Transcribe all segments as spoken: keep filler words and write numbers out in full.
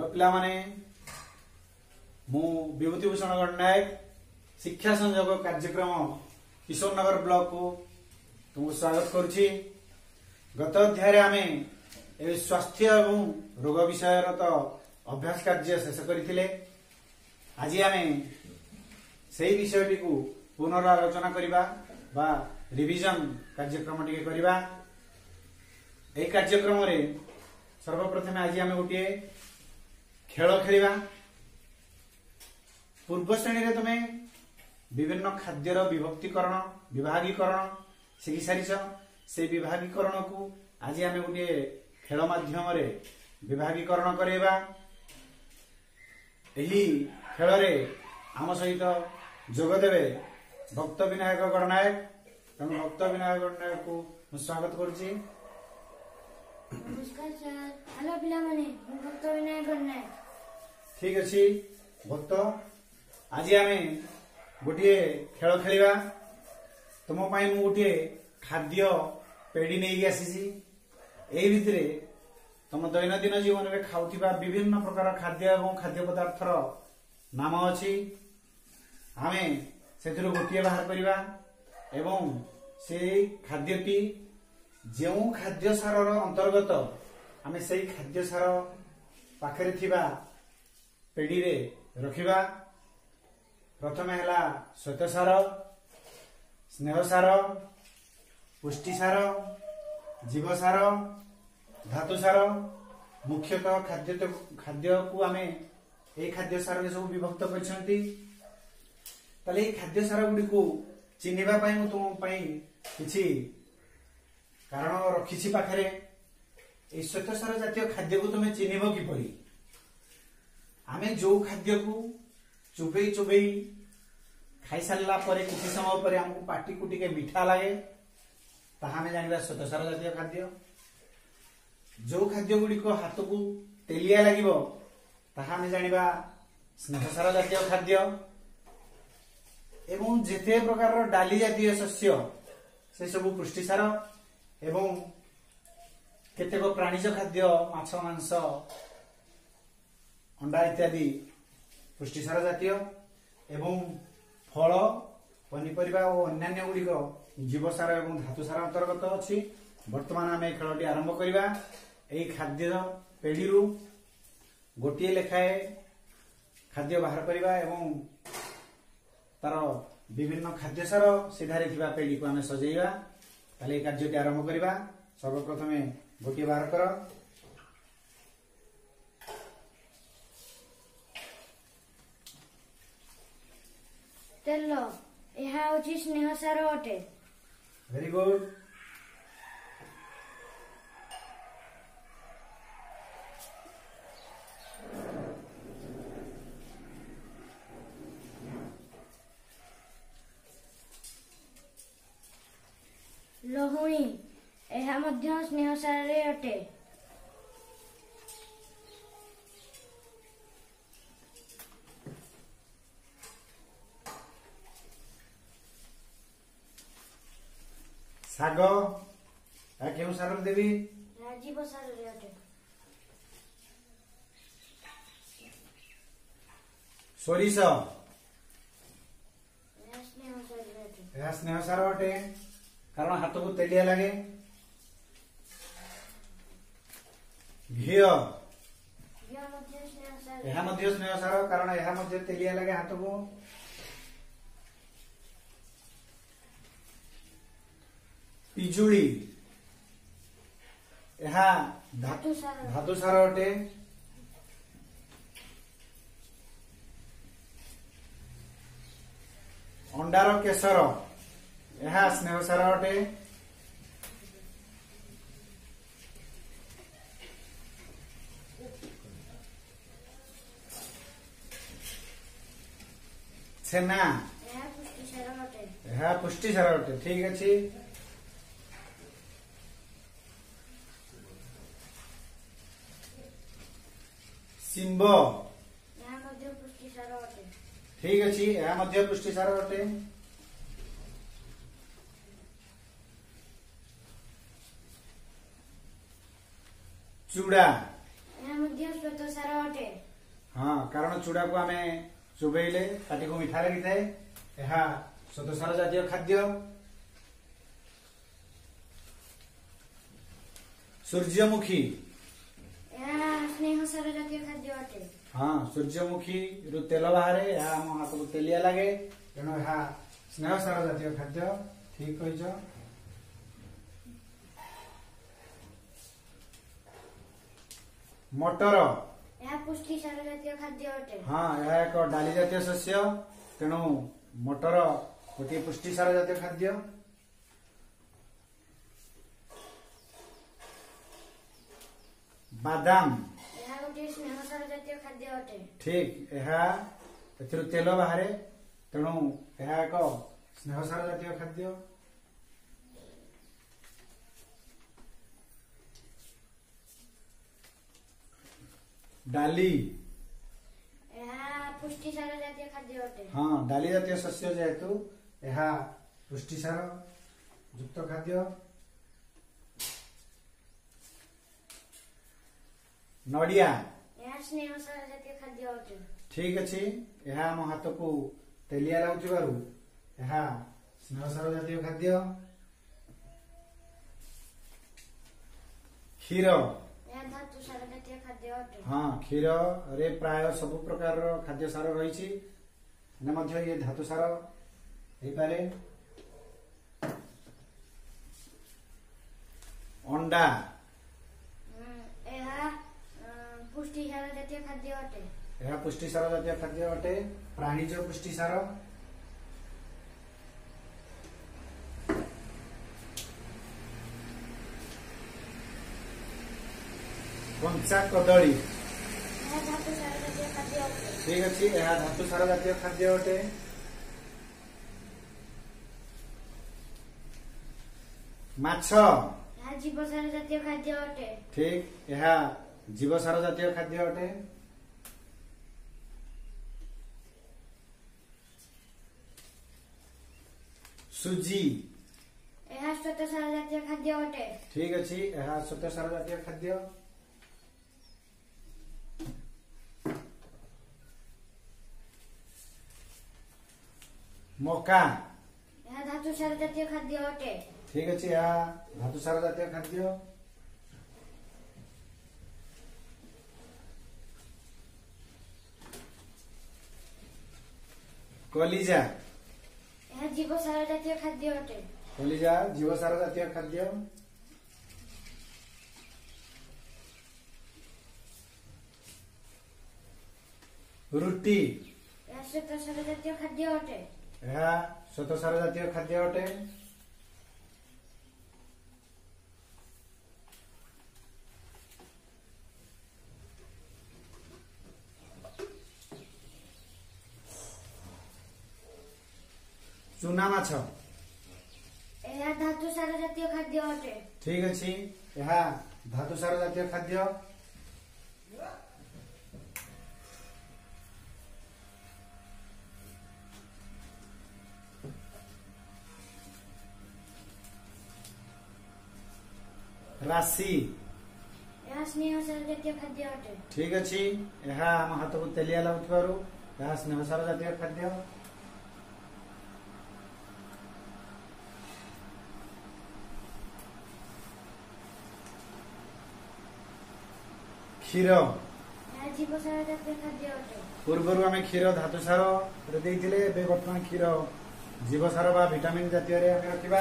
Hello पिला माने मु विभूति भूषण गणनायक शिक्षा संयोग कार्यक्रम किशोर नगर ब्लॉक को तुमको स्वागत करुछि। गत अध्याय आमे ए स्वास्थ्य एवं रोग विषय तो अभ्यास कार्य शेष करथिले। आज आमे सेही विषयटी को पुनरालोचना करिबा बा रिविजन कार्यक्रम टिके करिबा। ए कार्यक्रम रे सर्वप्रथम आज आमे गोटे खेल खेलिबा। पूर्व श्रेणी रे तमे विभिन्न खाद्यर विभक्तिकरण विभागीकरण शिखि सारिछ। से विभागीकरण को आज आमे गोटे खेल माध्यम रे विभागीकरण करेबा। एही खेल रे आम सहित जोग देबे भक्त विनायक गणनायक। तेणु भक्त विनायक गणनायक को स्वागत करुछि। नमस्कार सर। हेलो पिला माने मु भक्त विनायक गणनायक। ठीक अछि भक्त, आज आमे गोटे खेल खेलिबा। तुम पाई मु गोटे खाद्य पेडी नहीं आसीछि। एही भितरे तुम दैनंदिन जीवन में खाउथिबा विभिन्न प्रकार खाद्य एवं खाद्य पदार्थर नाम अछि। आमे सेथिरु गोटे बाहर करिबा एवं से खाद्यटी जो खाद्य सारर अंतर्गत आमे से खाद्य सार पाखरे थिबा पेडी रे रखिबा। प्रथम हैला श्वेत सार, स्नेह सार, पुष्टि सार, जीव सार, धातु सार। मुख्यतः खाद्य खाद्य को आमे ए खाद्य सार रे सब विभक्त करछंती। तले ए खाद्य सार गुडी को चिन्हिबा पई मु तुम पई किछि कारण रखिछि पाखरे। ए श्वेत सार जातीय खाद्य को तुमे चिन्हिबो किपरि? आमे जो खाद्य को चुबई चुबई खाई सारला परे किछि समय परे हमको पाटी को टिके मीठा लागे ताहा हमें जानिबा श्वेत सार जातीय खाद्य। जो खाद्य गुडी को हाथ को तेलिया लागिबो ताहा हमें जानिबा स्नेह सार जातीय खाद्य। एवं जेते प्रकार डाली जातीय शस्य से सब पुष्टि सार एवं केतेक प्राणीज खाद्य माछ मांस अंडा इत्यादि पुष्टिसार जातीय एवं फल पनीपरिबा और अन्य गुड़िक जीवसार एवं धातुसार अंतर्गत अछि। वर्तमान आम खेलटी आरंभ करिबा। एई खाद्य पेढ़ी गोटे लेखाए खाद्य बाहर करिबा एवं तार विभिन्न खाद्य सार सीधारे थिबा पेढ़ी को आम सजेइबा। ताले कार्यटी आरंभ करिबा। सर्वप्रथमे गोटे बाहर कर। तेल ଏହା ହେଉଛି ସ୍ନେହ ସାର ଅଟେ। Very good. ଲହୁଣୀ ଏହା ମଧ୍ୟ ସ୍ନେହ ସାରରେ ଅଟେ। साग या केउ सार देवी? जीव साରରେ ଅଟେ। सोरिष ଏହା ସ୍ନେହ ସାରରେ ଅଟେ। यह स्नेह सार अटे कारण हाथ को तेलिया लगे। घी ଘିଅ ମଧ୍ୟ ସ୍ନେହ ସାର। यह मध्य स्नेह सार कारण यह मध्य तेलिया लगे हाथ को। पिजुली यह धातु सार। धातु सार अटे। अंडार केसर यह स्नेह सार अटे। छेना ଏହା ପୁଷ୍ଟି ସାର ଅଟେ। यह पुष्टि सार अटे। ठीक अच्छी। सिंब ଏହା ମଧ୍ୟ ପୁଷ୍ଟି ସାର ଅଟେ। ठीक अच्छी। यह मध्य पुष्टि सार अटे। चूड़ा ଏହା ମଧ୍ୟ ଶ୍ଵେତ ସାର ଅଟେ। ଅଟେ। हाँ कारण चूड़ा को आमे चुबेले पाटी को मिठा लगी थाए। यह श्वेतसार जातीय खाद्य। सूर्यमुखी ଏହା ସ୍ନେହସାର ଜାତୀୟ ଖାଦ୍ୟ ଅଟେ। हाँ सूर्यमुखी रु तेल बाहर यह आम हाथ को तेलिया लगे तेणु यह स्नेहसार जातीय खाद्य। ठीक कहीच। मटर ଏହା ପୁଷ୍ଟିସାର ଜାତୀୟ ଖାଦ୍ୟ ଅଟେ। हाँ यह एक डाली जातीय शस्य तेणु मटर गोटे पुष्टिसार जातीय खाद्य। बादाम ଏହା ଗୋଟିଏ ସ୍ନେହସାର ଜାତୀୟ ଖାଦ୍ୟ ଅଟେ। ठीक यह एथिरु तेल बाहर तेणु यह एक स्नेहसार जातीय खाद्य। डाली ଏହା ପୁଷ୍ଟିସାର ଜାତୀୟ ଖାଦ୍ୟ ଅଟେ। हाँ डाली जातीय शस्य जेहेतु यह पुष्टिसार युक्त खाद्य। नड़िया ଏହା ସ୍ନେହସାର ଜାତୀୟ ଖାଦ୍ୟ ଅଟେ। ठीक अच्छी यह आम हाथ को तेलिया लगुथिबारु यह स्नेहसार जातीय खाद्य। क्षीर ଏହା ଧାତୁସାର ଜାତୀୟ ଖାଦ୍ୟ ଅଟେ। हाँ क्षीर रे प्राय सब प्रकार खाद्य सार रही ये धातु सार हो पारे। अंडा ଉଁ, ଏହା ଅ, ପୁଷ୍ଟିସାର ଜାତୀୟ ଖାଦ୍ୟ ଅଟେ। यह पुष्टिसार जातीय खाद्य अटे। प्राणीज पुष्टिसार कंचा कदली ଏହା ଧାତୁସାର ଜାତୀୟ ଖାଦ୍ୟ ଅଟେ। ठीक अच्छी यह धातु सार जातीय खाद्य अटे। माछ ଏହା ଜୀବସାର ଜାତୀୟ ଖାଦ୍ୟ ଅଟେ। ठीक यह जीवसार जातीय खाद्य अटे। सुजी ଏହା ଶ୍ୱେତସାର ଜାତୀୟ ଖାଦ୍ୟ ଅଟେ। ठीक अच्छी यह श्वेतसार जातीय खाद्य। मका ଏହା ଧାତୁସାର ଜାତୀୟ ଖାଦ୍ୟ ଅଟେ। ठीक अच्छी यह धातुसार जातीय खाद्य। कलिजा ଏହା ଜୀବସାର ଜାତୀୟ ଖାଦ୍ୟ ଅଟେ। कलिजा जीवसार जातीय खाद्य। रुटी ଏହା ଶ୍ୱେତସାର ଜାତୀୟ ଖାଦ୍ୟ ଅଟେ। यह श्वेतसार जातीय खाद्य अटे। चूना माछ ଏହା ଧାତୁସାର ଜାତୀୟ ଖାଦ୍ୟ ଅଟେ। ठीक अच्छी यह धातुसार जातीय खाद्य। राशि ଏହା ସ୍ନେହସାର ଜାତୀୟ ଖାଦ୍ୟ ଅଟେ। ठीक अच्छी यह आम हाथ को तेलिया लगुथिबारु यह स्नेहसार जातीय खाद्य। क्षीर ଏହା ଜୀବସାର ଜାତୀୟ ଖାଦ୍ୟ ଅଟେ। पूर्वर आम क्षीर धातुसार देइथिले एबे वर्तमान क्षीर जीवसार बा विटामिन जातीय रे आमे रखिबा।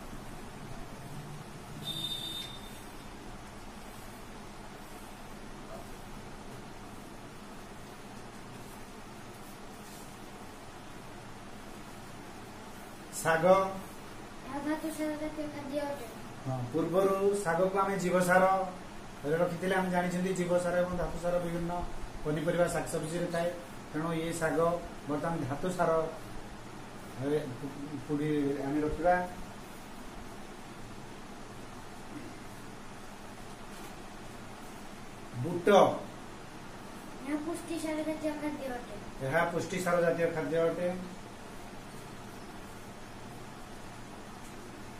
साग ଏହା ଧାତୁସାର ଜାତୀୟ ଖାଦ୍ୟ ଅଟେ। पूर्वर साग को आम जीवसार रखी आम जानी जीवसार और धातुसार विभिन्न पनीपरिया शाक सब्जी थाए तेणु ये साग बर्तमान धातुसार आम रखा। बुट ଏହା ପୁଷ୍ଟିସାର ଜାତୀୟ ଖାଦ୍ୟ ଅଟେ। यह पुष्टिसार जातीय खाद्य अटे।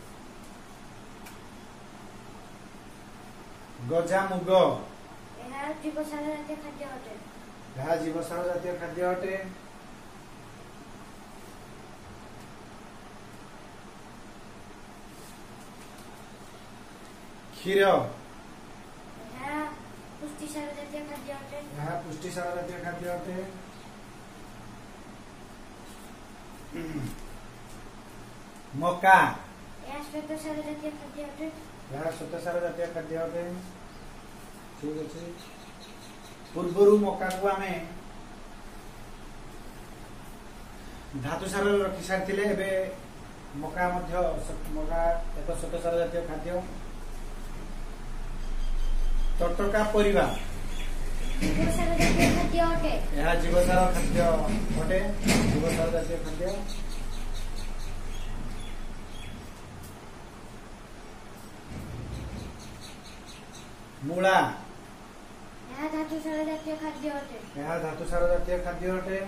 ଏହା ଜୀବସାର ଜାତୀୟ ଖାଦ୍ୟ ଅଟେ। ଏହା ଜୀବସାର ଜାତୀୟ ଖାଦ୍ୟ ଅଟେ। କ୍ଷୀର ଏହା ପୁଷ୍ଟିସାର ଜାତୀୟ ଖାଦ୍ୟ ଅଟେ। ଏହା ପୁଷ୍ଟିସାର ଜାତୀୟ ଖାଦ୍ୟ ଅଟେ। ମକା ଏହା ଶ୍ଵେତସାର ଜାତୀୟ ଖାଦ୍ୟ ଅଟେ। ଏହା ଶ୍ଵେତସାର ଜାତୀୟ ଖାଦ୍ୟ ଅଟେ। ଠିକ ଅଛି। ପୂର୍ବରୁ ମକାକୁ ଆମେ ଧାତୁ ସାର ରଖି ସାରିଥିଲେ। ଏବେ ମକା ମଧ୍ୟ ମକା ଏକ ଶ୍ଵେତସାର ଜାତୀୟ ଖାଦ୍ୟ। ତଟକା ପରିବା ଜୀବସାର ଜାତୀୟ ଖାଦ୍ୟ ଅଟେ। ଏହା ଜୀବସାର ଖାଦ୍ୟ ଅଟେ। ଜୀବସାର ଜାତୀୟ ଖାଦ୍ୟ। ମୂଳା ଏହା ଧାତୁସାର ଜାତୀୟ ଖାଦ୍ୟ ଅଟେ। ଏହା ଧାତୁସାର ଜାତୀୟ ଖାଦ୍ୟ ଅଟେ।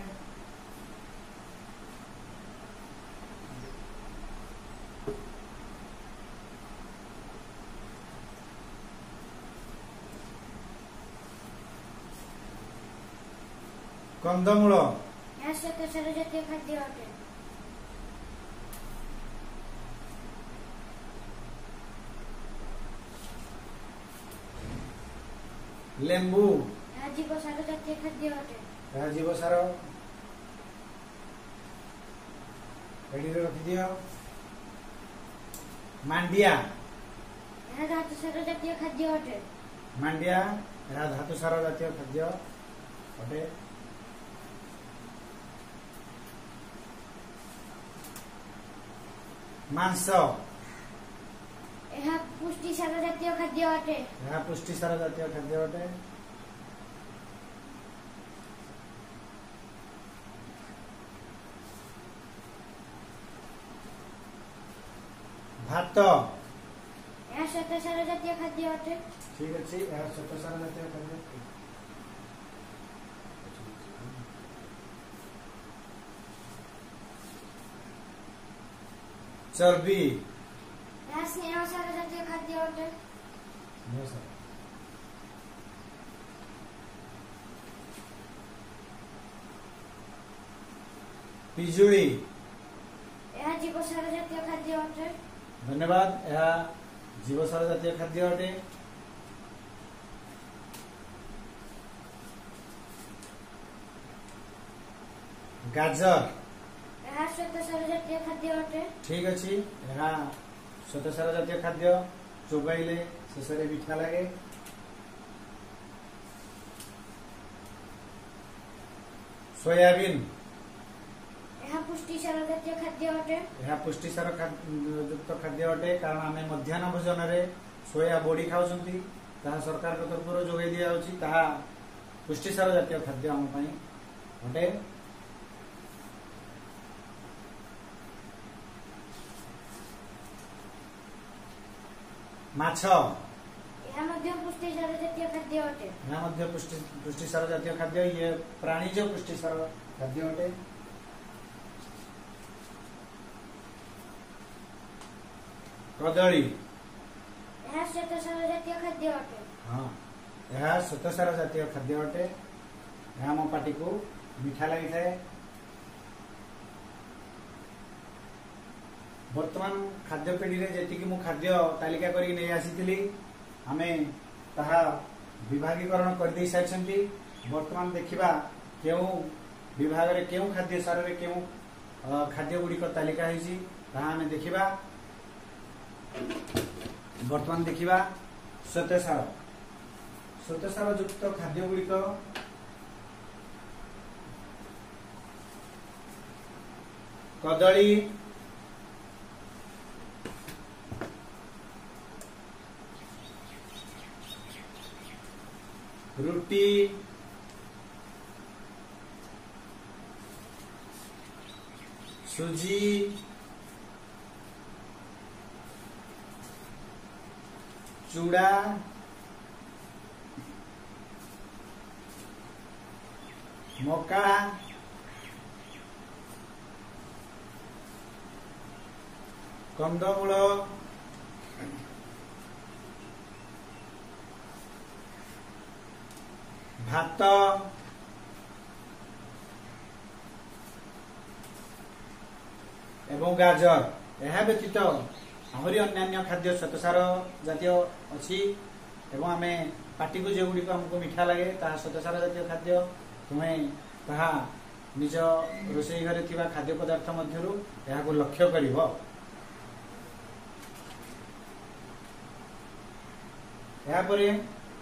କନ୍ଦମୂଳ ଏହା ଶ୍ଵେତସାର ଜାତୀୟ ଖାଦ୍ୟ ଅଟେ। ଲେମ୍ବୁ ଏହା ଜୀବସାର ଜାତୀୟ ଖାଦ୍ୟ ଅଟେ। ଏହା ଜୀବସାର। ଏଠିରେ ରଖିଦିଅ। ମାଣ୍ଡିଆ ଏହା ଧାତୁସାର ଜାତୀୟ ଖାଦ୍ୟ ଅଟେ। ମାଣ୍ଡିଆ ଏହା ଧାତୁସାର ଜାତୀୟ ଖାଦ୍ୟ ଅଟେ। ମାଂସ ଏହା ପୁଷ୍ଟିସାର ଜାତୀୟ ଖାଦ୍ୟ ଅଟେ। ଏହା ପୁଷ୍ଟିସାର ଜାତୀୟ ଖାଦ୍ୟ ଅଟେ। ଭାତ ଏହା ଶ୍ଵେତସାର ଜାତୀୟ ଖାଦ୍ୟ ଅଟେ। ଠିକ ଅଛି। ଏହା ଶ୍ଵେତସାର ଜାତୀୟ ଖାଦ୍ୟ। ଚର୍ବି ଏହା ସ୍ନେହସାର ଜାତୀୟ ଖାଦ୍ୟ ଅଟେ। ପିଜୁଳି ଏହା ଜୀବସାର ଜାତୀୟ ଖାଦ୍ୟ ଅଟେ। ଧନ୍ୟବାଦ। ଏହା ଜୀବସାର ଜାତୀୟ ଖାଦ୍ୟ ଅଟେ। ଗାଜର ଏହା ଶ୍ଵେତସାର ଜାତୀୟ ଖାଦ୍ୟ ଅଟେ। ଠିକ ଅଛି। ଏହା ଶ୍ଵେତସାର ଜାତୀୟ ଖାଦ୍ୟ। ଚୋବାଇଲେ ଶେଷରେ ମିଠା ଲାଗେ। ସୋୟାବିନ ଏହା ପୁଷ୍ଟିସାର ଜାତୀୟ ଖାଦ୍ୟ ଅଟେ। ଏହା ପୁଷ୍ଟିସାର ଯୁକ୍ତ ଖାଦ୍ୟ ଅଟେ। କାରଣ ଆମେ ମଧ୍ୟାହ୍ନ ଭୋଜନରେ ସୋୟା ବଡି ଖାଉଛନ୍ତି। ତାହା ସରକାରଙ୍କ ତରଫରୁ ଯୋଗାଇ ଦିଆଯାଉଛି। ତାହା ପୁଷ୍ଟିସାର ଜାତୀୟ ଖାଦ୍ୟ ଆମ ପାଇଁ ଅଟେ। ମାଛ ଏହା ମଧ୍ୟ ପୁଷ୍ଟିସାର ଜାତୀୟ ଖାଦ୍ୟ ଅଟେ। ଏହା ମଧ୍ୟ ପୁଷ୍ଟିସାର ଜାତୀୟ ଖାଦ୍ୟ। ଇଏ ପ୍ରାଣୀଜ ପୁଷ୍ଟିସାର ଖାଦ୍ୟ ଅଟେ। କଦଳୀ ଏହା ଶ୍ଵେତସାର ଜାତୀୟ ଖାଦ୍ୟ ଅଟେ। ହଁ ଏହା ଶ୍ଵେତସାର ଜାତୀୟ ଖାଦ୍ୟ ଅଟେ। ଏହା ଆମ ପାଟିକୁ ମିଠା ଲାଗିଥାଏ। ବର୍ତ୍ତମାନ ଖାଦ୍ୟ ପେଢ଼ିରେ ଯେତିକି ମୁଁ ଖାଦ୍ୟ ତାଲିକା କରିକି ନେଇ ଆସିଥିଲି ଆମେ ତାହା ବିଭାଗୀକରଣ କରିଦେଇ ସାରିଛନ୍ତି। ବର୍ତ୍ତମାନ ଦେଖିବା କେଉଁ ବିଭାଗରେ କେଉଁ ଖାଦ୍ୟ ସାରରେ କେଉଁ ଖାଦ୍ୟ ଗୁଡ଼ିକ ତାଲିକା ହୋଇଛି ତାହା ଆମେ ଦେଖିବା। ବର୍ତ୍ତମାନ ଦେଖିବା ଶ୍ଵେତସାର। ଶ୍ଵେତସାର ଯୁକ୍ତ ଖାଦ୍ୟ ଗୁଡ଼ିକ କଦଳୀ, ରୁଟି, ସୁଜି, ଚୁଡ଼ା, ମକା, କନ୍ଦମୂଳ, भात एवं गाजर यह व्यतीत आहरी अन्य खाद्य श्वेतसार जातीय अच्छी एवं आमे पाटी को जो गुड़ी हमको मीठा लगे ता श्वेतसार जातीय खाद्य तुम्हें ताहा निज रोषेई घरे थिबा खाद्य पदार्थ मध्यरु यह को लक्ष्य करिवो। या परे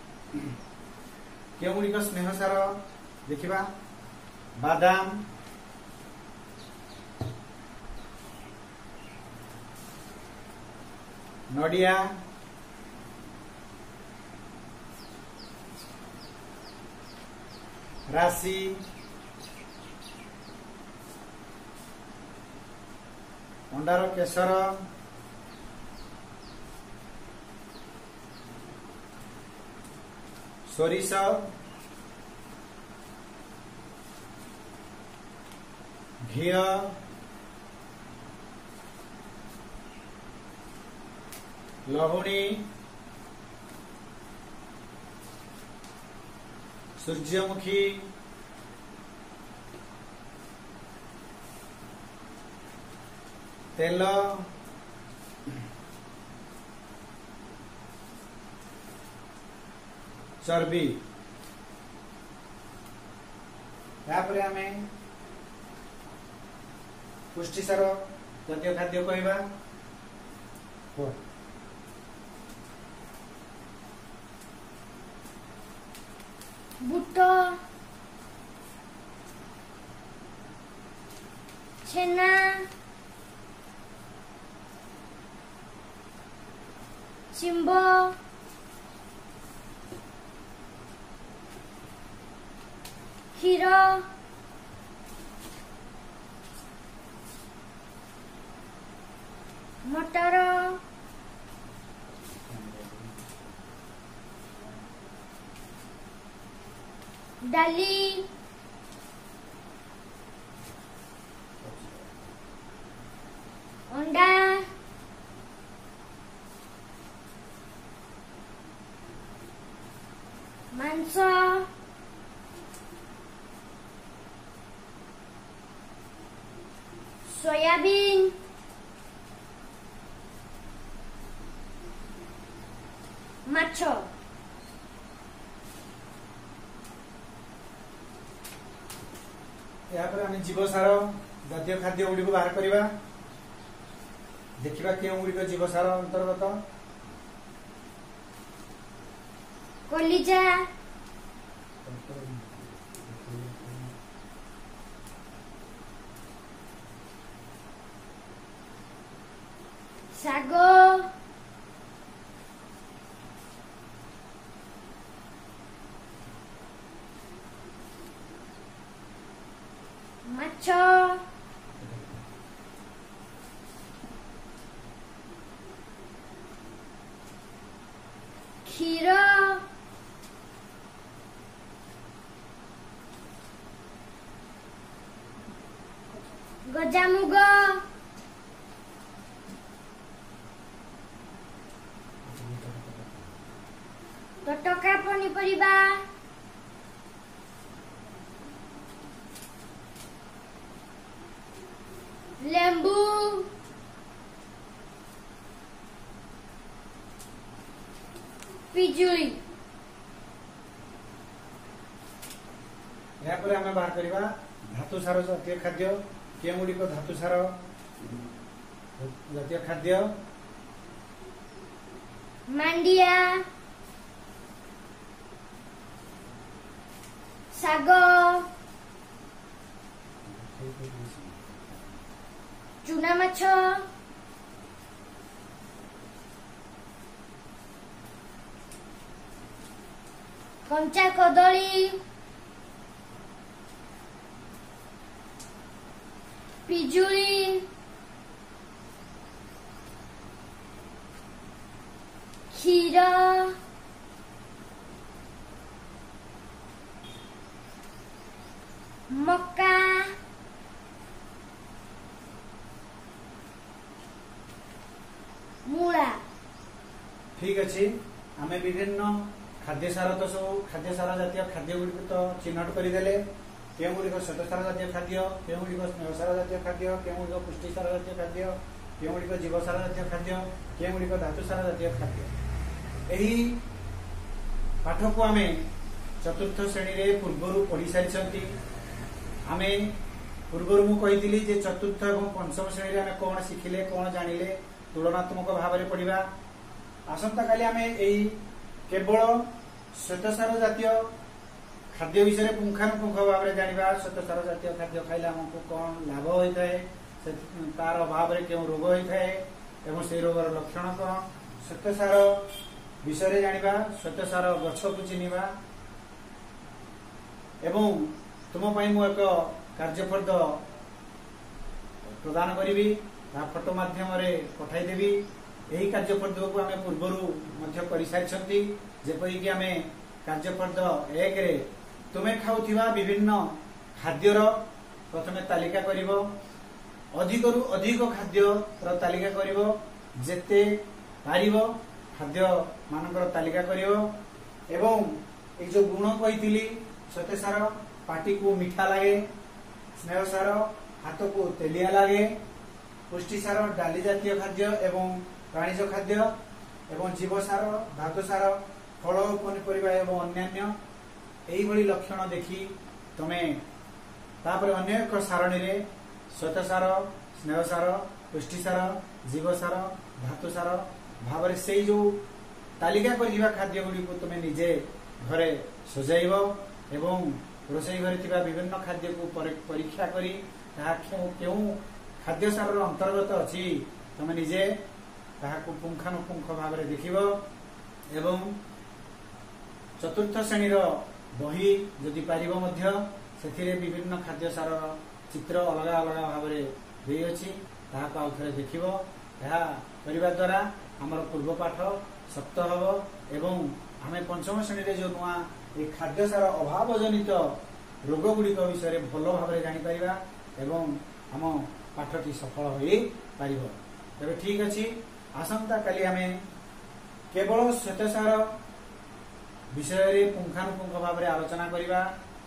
केउ गुड़ी को स्नेह सार देखिबा बादाम नडिया राशि अंडार केसर सोरिष घी लहुणी सूर्यमुखी तेल चर्बी यापर आम पुष्टिसार जातीय खाद्य कहवा बुट छेना चिंब क्षीर मटर डाली अंडा मांस सोयाबीन माछ यापर आम जीवसार जातीय खाद्य गुड़ी को बाहर करवा देखा क्यों गुड़िक जीवसार अंतर्गत कलिजा साग माछ क्षीर गजामुग तटका पनीपरिबा लेंबू पिजुली यापर आम बाहर करवा धातु सार जातीय खाद्य के गुड़िक धातु सार जातीय खाद्य मांडिया साग चुना माछ कंचा कदली पिजुली क्षीर मक्का मूला ठीक अच्छे आम विभिन्न खाद्य सार तो सब खाद्य सार जातीय खाद्य गुड़िक तो चिन्हट करदेले केउं गुड़िक श्वेतसार जातीय खाद्य केउं गुड़िक स्नेहसार जातीय खाद्य केउं गुड़िक पुष्टिसार जातीय खाद्य केउं गुड़िक जीवसार जातीय खाद्य केउं गुड़िक धातुसार जातीय खाद्य। एही पाठ को आमे चतुर्थ श्रेणी रे पूर्वरु पढ़ी सारी आमे पूर्वरु मु कहिथिली जे चतुर्थ एवं पंचम श्रेणी रे आमे कोन शिखिले कोन जानिले तुलनात्मक भाव में पढ़िबा। आसंता काली आमे एही केवल श्वेतसार जातीय खाद्य विषय पुंखानुपुंख भाव में जानिबा। श्वेतसार जातीय खाद्य खाइले हमको कौन लाभ होता है, तार अभाव में क्यों रोग होता है एवं से रोगर लक्षण कौन, श्वेतसार विषय जानिबा, श्वेतसार गछ को चिन्हिबा एवं तुम पई मु एक कार्यफल प्रदान करी फोटो माध्यम पठाई देवी। यही कार्यफल को आम पूर्वर कर सारी जेपरिक आम कार्यफल एक रे तुमे खाऊथिबा विभिन्न खाद्यर प्रथमे तालिका करिवो, अधिक रु अधिक खाद्य तालिका करिवो, जेते पारिवो खाद्य मानकर तालिका करिवो एवं ए जो गुण कहिथिली श्वेतसार पाटी को मीठा लगे, स्नेहसार हाथ को तेलिया लगे, पुष्टिसार डाली जातीय खाद्य एवं प्राणीज खाद्य एवं जीवसार धातुसार फल पनीपरिया एवं अन्यान्य एही भली लक्षण देखी तमे तापर अन्य एक सारणी रे श्वेतसार स्नेहसार पुष्टिसार जीवसार धातुसार भाव से जो तालिका कर खाद्य गुड़ी को तुम निजे घरे सजाइब एवं रोषई घरे थिबा विभिन्न खाद्य को परीक्षा करी क्यों खाद्य सार अंतर्गत अच्छी तुम निजे ताहाको पुंखानुपुंख भाव में देखिब एवं चतुर्थ श्रेणी बही जदि पारिब मध्य से विभिन्न खाद्य सार चित्र अलग अलग भाव में देई अछि ताहाको आउ थरे देखिब। यह करने द्वारा आमर पूर्व पाठ सप्त हब एवं आमे पंचम श्रेणी रे जो नुआ ए खाद्य सार अभाव जनित रोग गुड़िक विषय भल भाव में जानीपर एवं आम पाठटी सफल हो पारिब। तेरे ठीक अच्छी आसंता काली आमे केवल श्वेतसार विषय पुंखानुपुंख भाव में आलोचना करवा,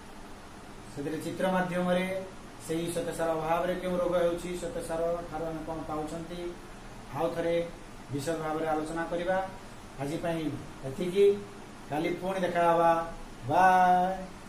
से चित्र माध्यम से श्वेतसार अभाव में क्यों रोग हो श्वेतसार ठार आम कौन पाँच आउ थे विषय भाव में आलोचना करवा। आज एति काली पुणी देखा बाय।